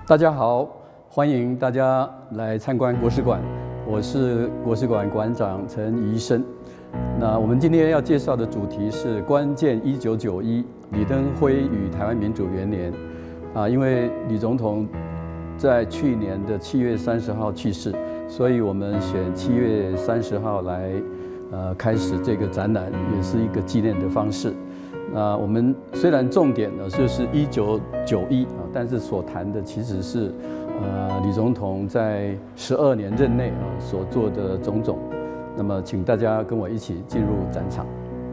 大家好，欢迎大家来参观国史馆，我是国史馆馆长陈宜生。那我们今天要介绍的主题是关键1991李登辉与台湾民主元年。因为李总统在去年的7月30号去世，所以我们选7月30号来开始这个展览，也是一个纪念的方式。那我们虽然重点呢就是1991但是所谈的其实是李总统在12年任内所做的种种。那么，请大家跟我一起进入展场。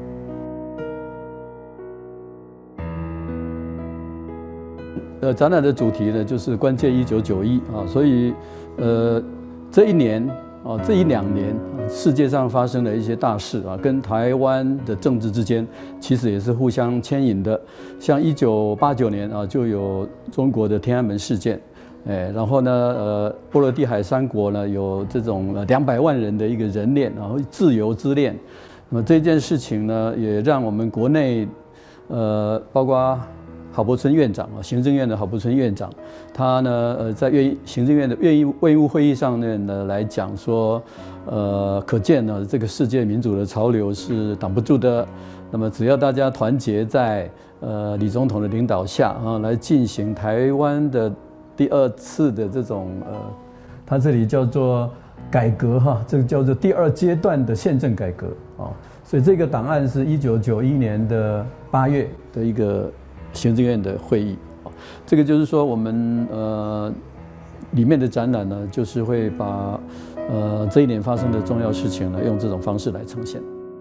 展览的主题呢就是关键1991所以这一年这1、2年世界上发生的一些大事跟台湾的政治之间其实也是互相牵引的。像1989年就有中国的天安门事件，然后呢波罗的海3国呢有这种200万人的一个人链，然后自由之链。那么这件事情呢也让我们国内包括郝柏村院长行政院的郝柏村院长，他呢在行政院的院务会议上面呢来讲说，可见呢这个世界民主的潮流是挡不住的。那么只要大家团结在李总统的领导下来进行台湾的第2次的这种他这里叫做改革这个叫做第2阶段的宪政改革所以这个档案是1991年的8月的一个行政院的会议，这个就是说我们里面的展览呢，就是会把这一年发生的重要事情呢，用这种方式来呈现。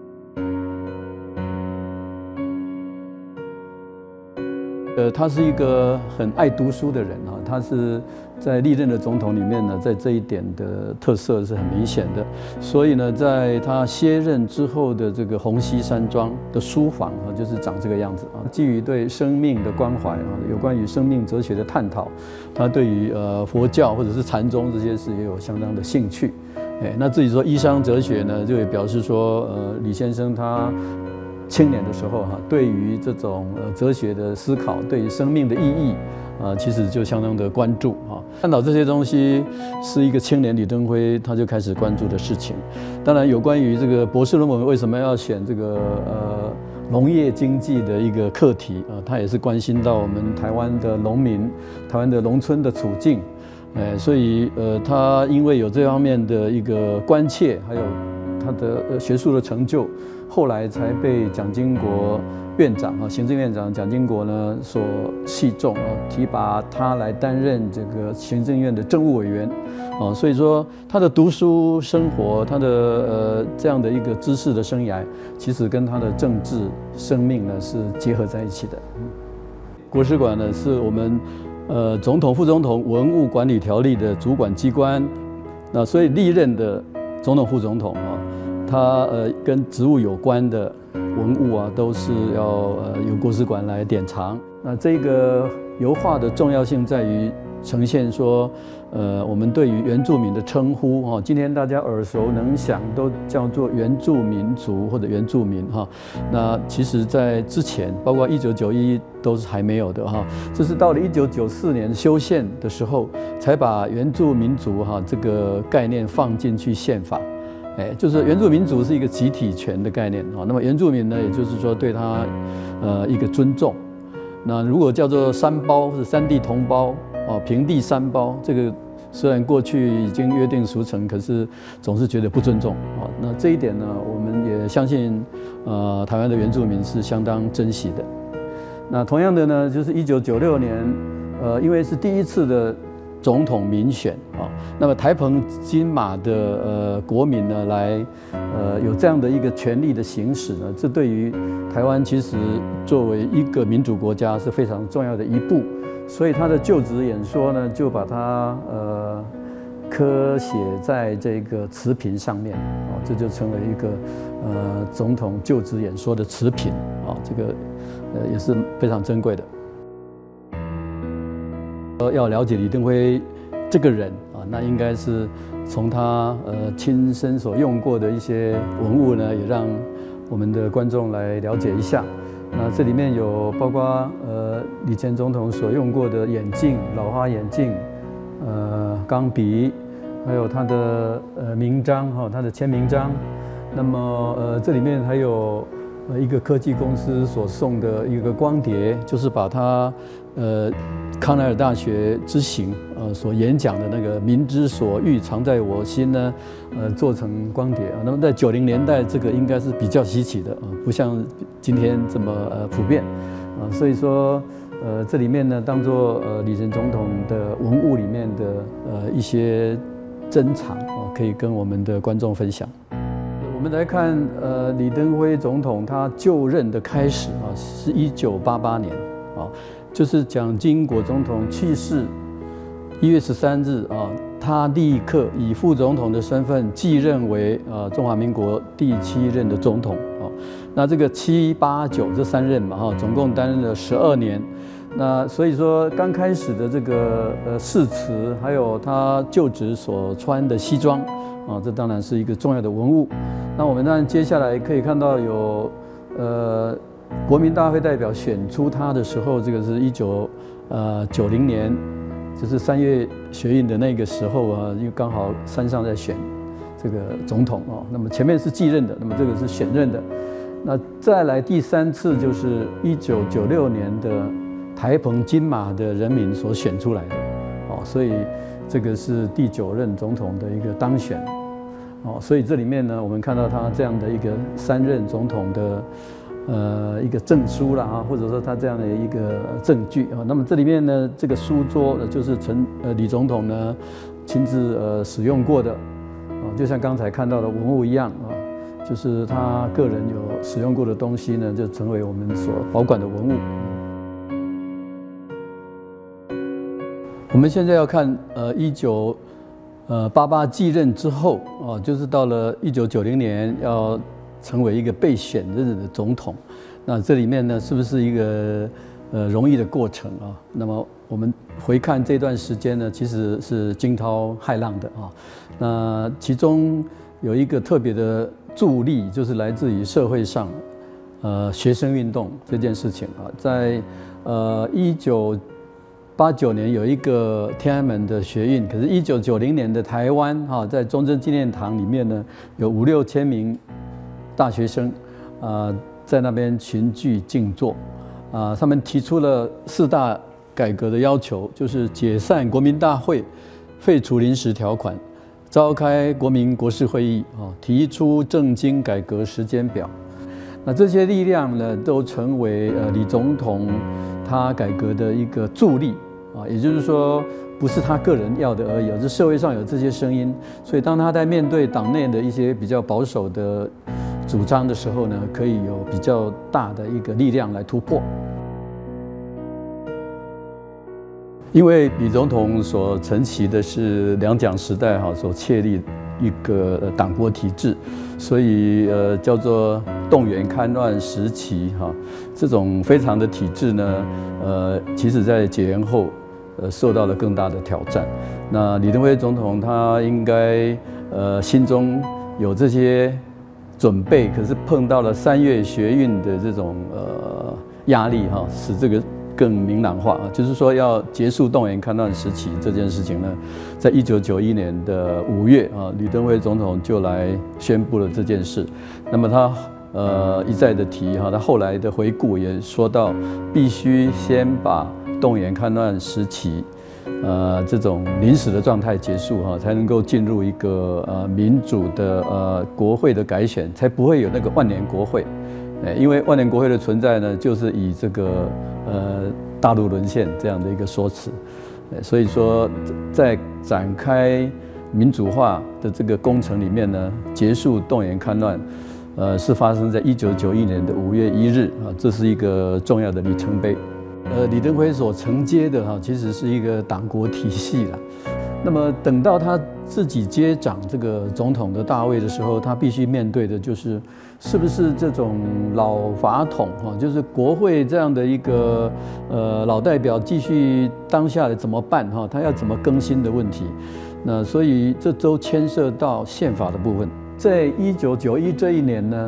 他是一个很爱读书的人他是在历任的总统里面呢，在这一点的特色是很明显的。所以呢，在他卸任之后的这个虹夕山庄的书房就是长这个样子基于对生命的关怀有关于生命哲学的探讨，他对于佛教或者是禅宗这些事也有相当的兴趣。那至于说医商哲学呢，就也表示说李先生他青年的时候对于这种哲学的思考，对于生命的意义其实就相当的关注探讨这些东西是一个青年李登辉他就开始关注的事情。当然有关于这个博士论文为什么要选这个农业经济的一个课题他也是关心到我们台湾的农民、台湾的农村的处境，所以他因为有这方面的一个关切，还有他的学术的成就，后来才被蒋经国院长行政院长蒋经国呢所器重提拔他来担任这个行政院的政务委员所以说他的读书生活，他的这样的一个知识的生涯，其实跟他的政治生命呢是结合在一起的。国史馆呢是我们总统、副总统文物管理条例的主管机关，那所以历任的总统、副总统他跟职务有关的文物都是要由国史馆来典藏。那这个油画的重要性在于呈现说，我们对于原住民的称呼今天大家耳熟能详都叫做原住民族或者原住民那其实在之前，包括1991都是还没有的这是到了1994年修宪的时候，才把原住民族这个概念放进去宪法。就是原住民族是一个集体权的概念那么原住民呢，也就是说对他一个尊重。那如果叫做山胞或者山地同胞平地山胞，这个虽然过去已经约定俗成，可是总是觉得不尊重那这一点呢，我们也相信台湾的原住民是相当珍惜的。那同样的呢，就是1996年因为是第1次的总统民选那么台澎金马的国民呢来有这样的一个权力的行使呢，这对于台湾其实作为一个民主国家是非常重要的一步。所以他的就职演说呢，就把它刻写在这个词频上面这就成为一个总统就职演说的词频这个也是非常珍贵的。要了解李登辉这个人那应该是从他亲身所用过的一些文物呢，也让我们的观众来了解一下。 那这里面有包括李前总统所用过的眼镜，老花眼镜，钢笔，还有他的名章哈，他的签名章。那么这里面还有一个科技公司所送的一个光碟，就是把他康奈尔大学之行所演讲的那个民之所欲，常在我心呢，做成光碟啊。那么在90年代，这个应该是比较稀奇的啊，不像今天这么普遍啊。所以说这里面呢，当作李前总统的文物里面的一些珍藏啊，可以跟我们的观众分享。我们来看李登辉总统他就任的开始啊，是1988年啊。就是蒋经国总统去世1月13日啊，他立刻以副总统的身份继任为中华民国第7任的总统啊。那这个7、8、9这3任嘛哈，总共担任了12年。那所以说刚开始的这个誓词，还有他就职所穿的西装啊，这当然是一个重要的文物。那我们当然接下来可以看到有国民大会代表选出他的时候，这个是1990年，就是3月学运的那个时候啊，因为刚好山上在选这个总统哦。那么前面是继任的，那么这个是选任的。那再来第3次就是1996年的台澎金马的人民所选出来的哦，所以这个是第9任总统的一个当选哦。所以这里面呢，我们看到他这样的一个3任总统的。一个证书啦啊，或者说他这样的一个证据啊。那么这里面呢，这个书桌就是李总统呢亲自使用过的啊，就像刚才看到的文物一样啊，就是他个人有使用过的东西呢，就成为我们所保管的文物。我们现在要看1988继任之后啊，就是到了1990年要成为一个被选任的总统，那这里面呢，是不是一个容易的过程啊？那么我们回看这段时间呢，其实是惊涛骇浪的啊。那其中有一个特别的助力，就是来自于社会上学生运动这件事情啊。在1989年有一个天安门的学运，可是1990年的台湾哈，在中正纪念堂里面呢，有5、6千名大学生在那边群聚静坐他们提出了4大改革的要求，就是解散国民大会，废除临时条款，召开国民国事会议提出政经改革时间表。那这些力量呢，都成为李总统他改革的一个助力也就是说，不是他个人要的而已，是社会上有这些声音，所以当他在面对党内的一些比较保守的主张的时候呢，可以有比较大的一个力量来突破。因为李总统所承袭的是两蒋时代所确立一个党国体制，所以叫做动员戡乱时期这种非常的体制呢，其实在解严后受到了更大的挑战。那李登辉总统他应该心中有这些准备，可是碰到了3月学运的这种压力使这个更明朗化就是说要结束动员戡乱时期这件事情呢，在1991年的5月李登辉总统就来宣布了这件事。那么他一再的提他后来的回顾也说到，必须先把动员戡乱时期这种临时的状态结束才能够进入一个民主的国会的改选，才不会有那个万年国会。因为万年国会的存在呢，就是以这个大陆沦陷这样的一个说辞。所以说，在展开民主化的这个工程里面呢，结束动员戡乱，是发生在1991年的5月1日这是一个重要的里程碑。李登辉所承接的其实是一个党国体系啦。那么等到他自己接掌这个总统的大位的时候，他必须面对的就是是不是这种老法统就是国会这样的一个老代表继续当下来怎么办他要怎么更新的问题。那所以这都牵涉到宪法的部分。在1991这一年呢，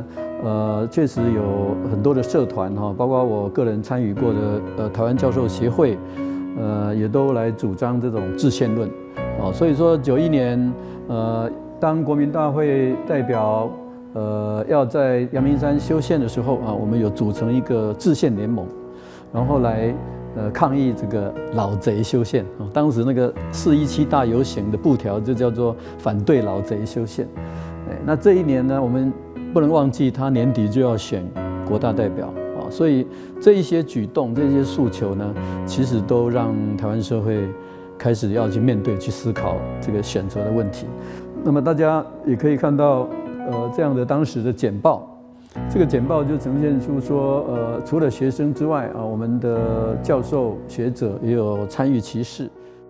确实有很多的社团哈，包括我个人参与过的台湾教授协会，也都来主张这种制宪论，所以说91年，当国民大会代表要在阳明山修宪的时候啊，我们有组成一个制宪联盟，然后来抗议这个老贼修宪啊。当时那个417大游行的布条就叫做反对老贼修宪。那这一年呢，我们不能忘记他年底就要选国大代表啊，所以这一些举动、这些诉求呢，其实都让台湾社会开始要去面对、去思考这个选择的问题。那么大家也可以看到，这样的当时的简报。这个简报就呈现出说，除了学生之外啊，我们的教授学者也有参与其事。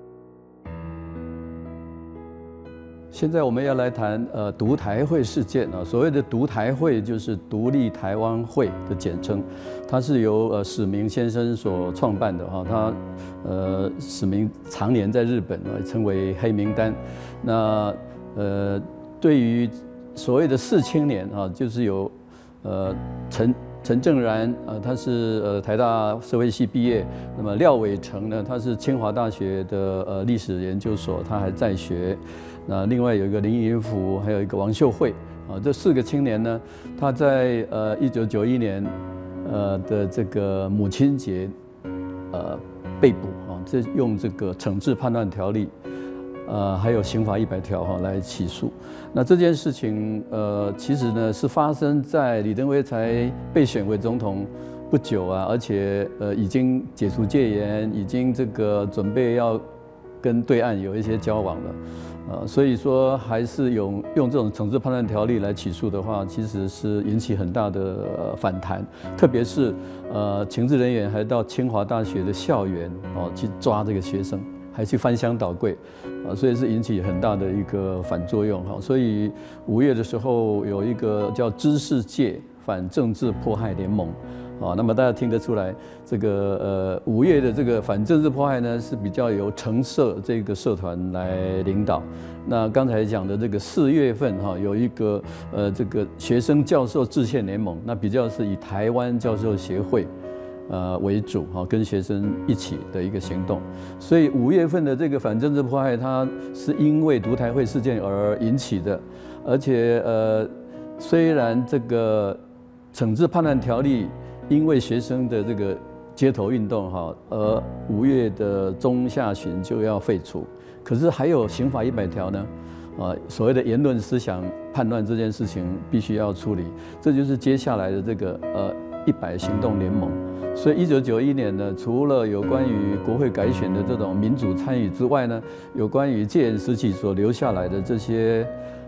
现在我们要来谈独台会事件啊，所谓的独台会就是独立台湾会的简称，它是由史明先生所创办的哈，他史明常年在日本称为黑名单。那对于所谓的4青年啊，就是有陈正然他是台大社会系毕业，那么廖伟成呢，他是清华大学的历史研究所，他还在学。那另外有一个林云福，还有一个王秀慧啊，这4个青年呢，他在1991年的这个母亲节被捕啊，这用这个惩治叛乱条例。还有刑法100条哈来起诉。那这件事情其实呢是发生在李登辉才被选为总统不久啊，而且已经解除戒严，已经这个准备要跟对岸有一些交往了，所以说还是用这种惩治叛乱条例来起诉的话，其实是引起很大的反弹，特别是情治人员还到清华大学的校园去抓这个学生。还去翻箱倒柜，所以是引起很大的一个反作用哈。所以5月的时候有一个叫知识界反政治迫害联盟，那么大家听得出来，这个5月的这个反政治迫害呢是比较由橙社这个社团来领导。那刚才讲的这个4月份哈有一个这个学生教授制宪联盟，那比较是以台湾教授协会。为主哈，跟学生一起的一个行动，所以5月份的这个反政治迫害，它是因为独台会事件而引起的，而且虽然这个惩治叛乱条例因为学生的这个街头运动哈，而5月的中下旬就要废除，可是还有刑法100条呢，所谓的言论思想叛乱这件事情必须要处理，这就是接下来的这个100行动联盟。所以1991年呢，除了有关于国会改选的这种民主参与之外呢，有关于戒严时期所留下来的这些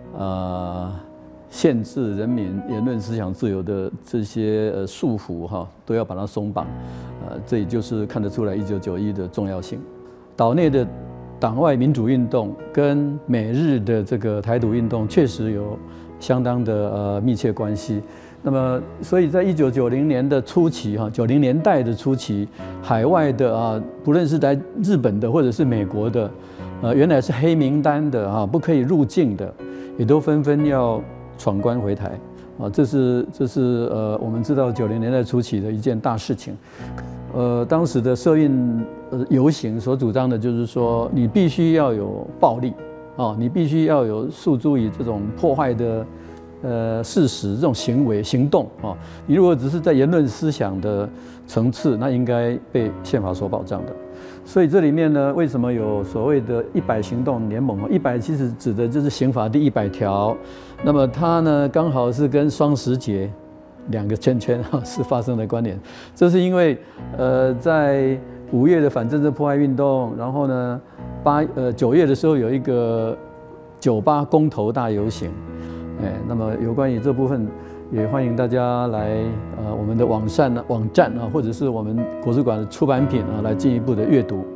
限制人民言论思想自由的这些束缚哈，都要把它松绑。这也就是看得出来1991的重要性。岛内的党外民主运动跟美日的这个台独运动确实有相当的密切关系。那么，所以在1990年的初期，90年代的初期，海外的不论是来日本的或者是美国的，原来是黑名单的不可以入境的，也都纷纷要闯关回台这是我们知道90年代初期的一件大事情。当时的社运游行所主张的就是说，你必须要有暴力你必须要有诉诸于这种破坏的。事实这种行为行动你如果只是在言论思想的层次，那应该被宪法所保障的。所以这里面呢，为什么有所谓的100行动联盟？100其实指的就是刑法第100条。那么它呢，刚好是跟双十节2个圈圈是发生的关联。这是因为在5月的反政治迫害运动，然后呢9月的时候有一个98公投大游行。那么有关于这部分，也欢迎大家来我们的网站或者是我们国史馆的出版品来进一步的阅读。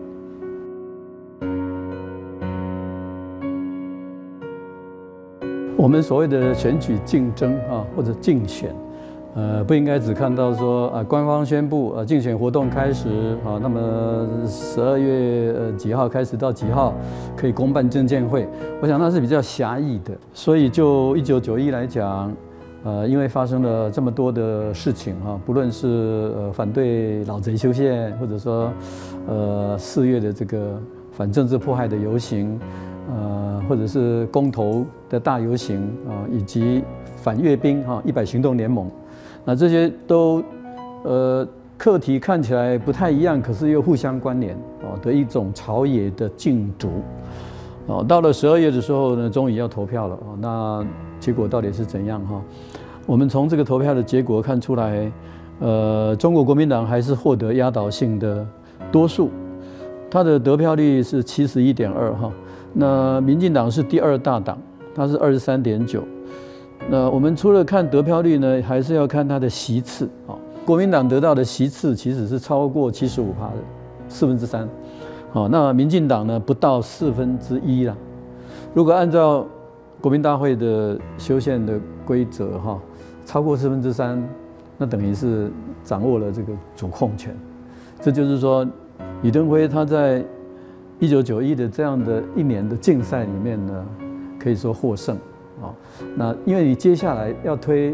我们所谓的选举竞争或者竞选，不应该只看到说官方宣布竞选活动开始那么12月几号开始到几号可以公办证监会，我想那是比较狭义的。所以就1991来讲， 因为发生了这么多的事情不论是反对老贼修宪，或者说4月的这个反政治迫害的游行，或者是公投的大游行以及反阅兵100行动联盟，那这些都课题看起来不太一样，可是又互相关联的一种朝野的竞逐。到了12月的时候呢，终于要投票了那结果到底是怎样我们从这个投票的结果看出来，中国国民党还是获得压倒性的多数，它的得票率是71.2那民进党是第2大党，它是23.9。那我们除了看得票率呢，还是要看它的席次国民党得到的席次其实是超过75%的3/4。那民进党呢不到1/4啦。如果按照国民大会的修宪的规则超过3/4，那等于是掌握了这个主控权。这就是说，李登辉他在1991的这样的一年的竞赛里面呢，可以说获胜那因为你接下来要推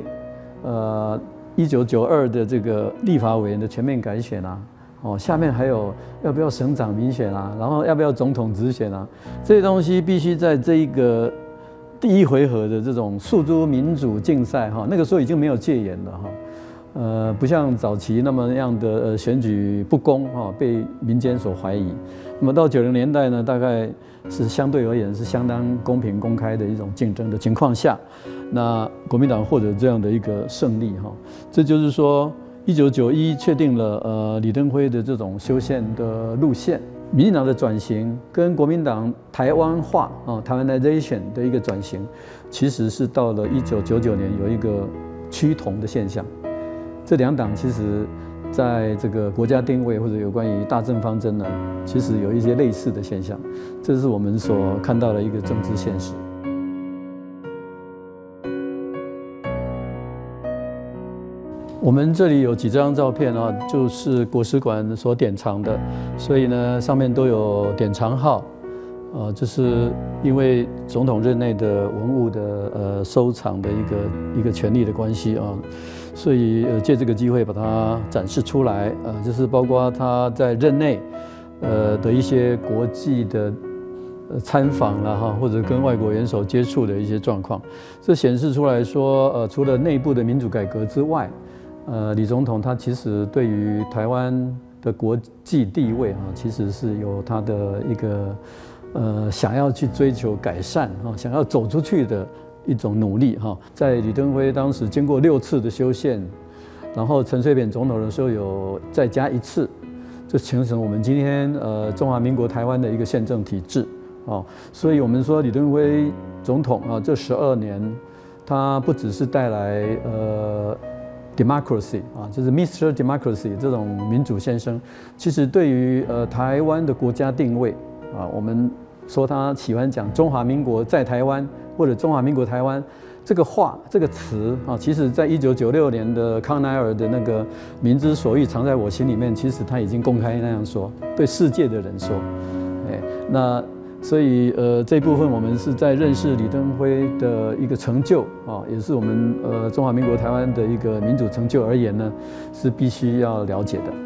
1992的这个立法委员的全面改选下面还有要不要省长民选然后要不要总统直选这些东西必须在这一个第1回合的这种诉诸民主竞赛那个时候已经没有戒严了不像早期那么样的选举不公被民间所怀疑。那么到90年代呢，大概是相对而言是相当公平公开的一种竞争的情况下，那国民党获得这样的一个胜利这就是说1991确定了李登辉的这种修宪的路线。民进党的转型跟国民党台湾化台湾 的一个转型，其实是到了1999年有一个趋同的现象。这2党其实在这个国家定位或者有关于大政方针呢，其实有一些类似的现象，这是我们所看到的一个政治现实。我们这里有几张照片就是国史馆所典藏的，所以呢上面都有典藏号，这是因为总统任内的文物的收藏的一个权利的关系所以借这个机会把它展示出来就是包括他在任内的一些国际的参访或者跟外国元首接触的一些状况，这显示出来说除了内部的民主改革之外，李总统他其实对于台湾的国际地位其实是有他的一个想要去追求改善想要走出去的一种努力在李登辉当时经过6次的修宪，然后陈水扁总统的时候有再加1次，就形成我们今天中华民国台湾的一个宪政体制所以我们说李登辉总统这12年，他不只是带来democracy就是 Mr. Democracy 这种民主先生，其实对于台湾的国家定位我们说他喜欢讲中华民国在台湾或者中华民国台湾这个话这个词其实在1996年的康奈尔的那个民之所欲藏在我心里面，其实他已经公开那样说，对世界的人说那所以这部分我们是在认识李登辉的一个成就也是我们中华民国台湾的一个民主成就而言呢，是必须要了解的。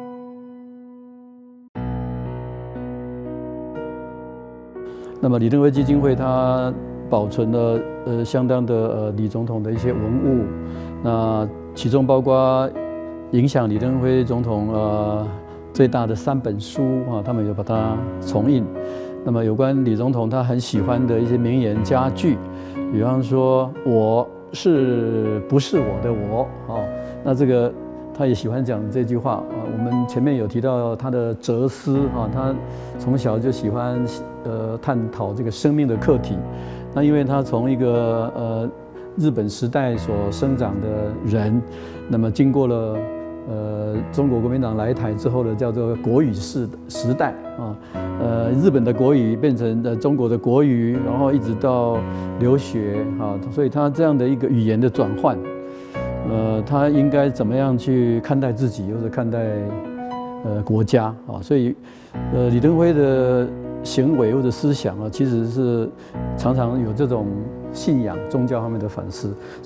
那么李登辉基金会它保存了相当的李总统的一些文物，那其中包括影响李登辉总统最大的3本书他们有把它重印。那么有关李总统他很喜欢的一些名言佳句，比方说我是不是我的我那这个他也喜欢讲这句话我们前面有提到他的哲思他从小就喜欢探讨这个生命的课题。那因为他从一个日本时代所生长的人，那么经过了中国国民党来台之后的叫做国语时代日本的国语变成中国的国语，然后一直到留学所以他这样的一个语言的转换，他应该怎么样去看待自己或者看待国家所以李登辉的行为或者思想其实是常常有这种信仰宗教方面的反思。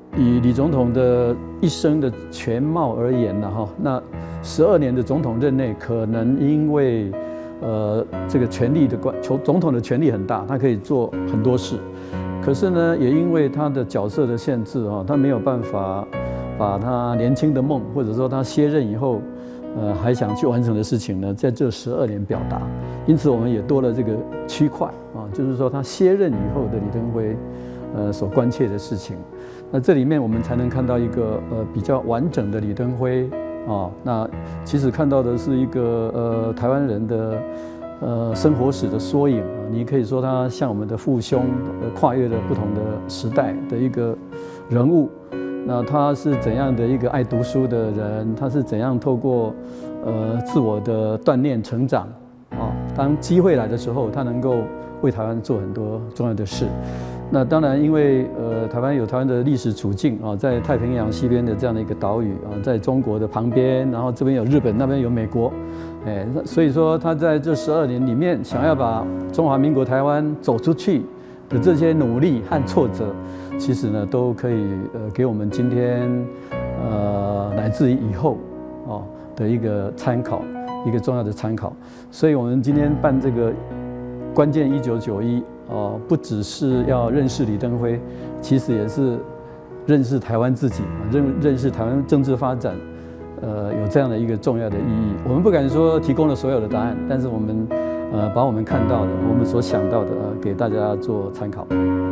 以李总统的一生的全貌而言呢，那12年的总统任内，可能因为这个权力的总统的权力很大，他可以做很多事。可是呢，也因为他的角色的限制他没有办法把他年轻的梦，或者说他卸任以后，还想去完成的事情呢，在这12年表达。因此，我们也多了这个区块就是说他卸任以后的李登辉，所关切的事情。那这里面我们才能看到一个比较完整的李登辉那其实看到的是一个台湾人的生活史的缩影你可以说他像我们的父兄，跨越了不同的时代的一个人物。那他是怎样的一个爱读书的人？他是怎样透过自我的锻炼成长当机会来的时候，他能够为台湾做很多重要的事。那当然，因为台湾有台湾的历史处境在太平洋西边的这样的一个岛屿在中国的旁边，然后这边有日本，那边有美国，所以说他在这12年里面，想要把中华民国台湾走出去的这些努力和挫折，其实呢都可以给我们今天乃至于以后的一个参考，一个重要的参考。所以我们今天办这个关键1991。不只是要认识李登辉，其实也是认识台湾自己，认识台湾政治发展，有这样的一个重要的意义。我们不敢说提供了所有的答案，但是我们把我们看到的，我们所想到的，给大家做参考。